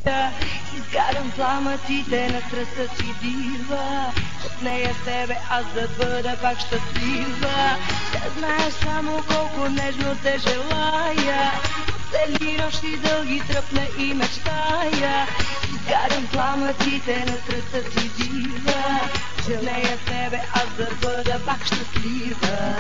Изгарям пламъците на страстта си дива. От нея с тебе аз да бъда пак щастлива. Да знаеш само колко нежно те желая. Цели нощи дълги тръпна и мечтая. Изгарям пламъците на страстта си дива. За нея с тебе аз да бъда пак щастлива.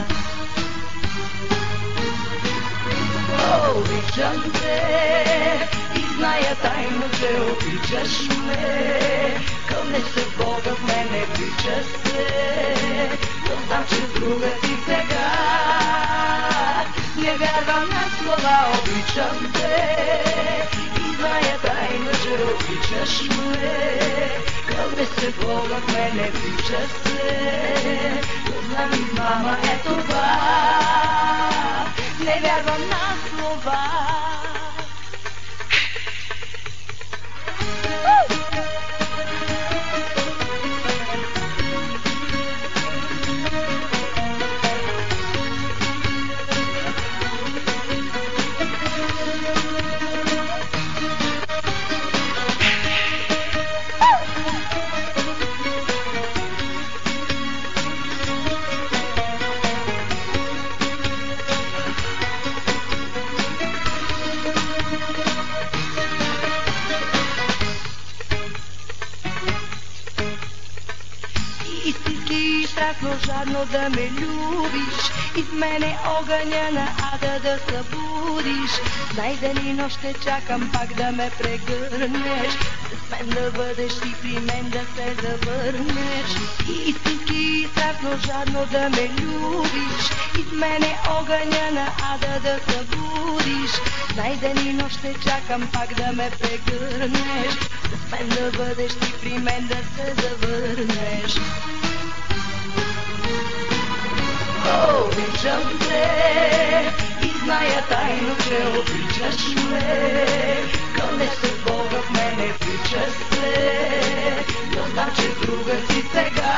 Обичам те и зная тайно, че обичаш ме. Кълне се Бога в мене, обича се, но знам, че друга си сега. Не вярвам на слова, обичам те и зная тайно, че обичаш ме. Кълне се Бога в мене, обича се, но знам и мама е това. Не вярвам на слова. Истински страстно жадно да ме любиш и в мене огъня на ада да събудиш. Знай ден и нощ ще чакам пак да ме прегърнеш, с мен да бъдеш и при мен да се завърнеш. Истински страстно жадно да ме любиш и в мене огъня на ада да събудиш. Знай ден и нощ ще чакам пак да ме прегърнеш, с мен да бъдеш и при мен да се завърнеш. Обичам те и зная тайно, че обичаш ме. Кълне се Бога в мене, обича се, но знам, че друга си сега.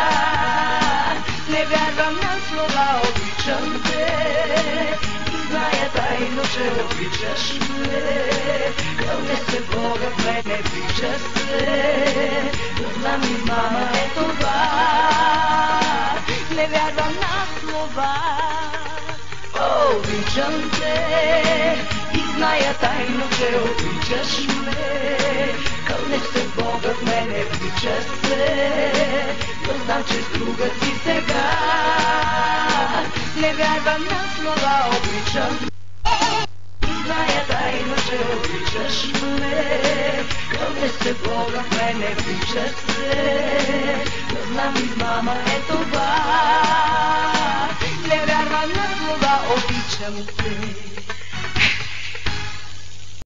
Не вярвам на слова, обичам те и зная тайно, че обичаш ме. Кълне се Бога в мене, обича се, но знам и мама е това. Не вярвам на слова. Обичам те и зная тайно, че обичаш ме. Кълне се Бога в мене, обича се, но знам, че с друга си сега. Не вярвам на слова. Обичам и зная тайно, че обичаш ме. Кълне се Бога в мене, обича се, но знам и мама е това. Не вярвам на слова, обичам те.